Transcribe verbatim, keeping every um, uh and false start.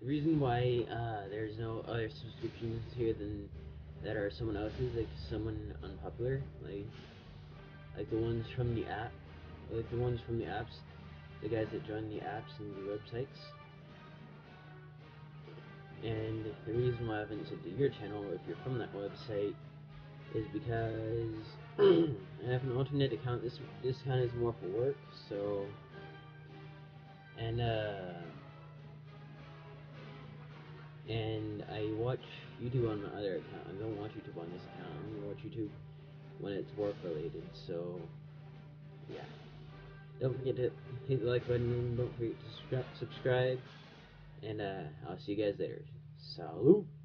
The reason why uh, there's no other subscriptions here than that are someone else's, like someone unpopular, like like the ones from the app, like the ones from the apps, the guys that join the apps and the websites. And the reason why I haven't subbed to your channel, if you're from that website, is because I have an alternate account. This this account is more for work, so and uh and I watch YouTube on my other account. I don't watch YouTube on this account. I only watch YouTube when it's work related. So yeah, don't forget to hit the like button. Don't forget to subscribe. And uh, I'll see you guys later. Salute.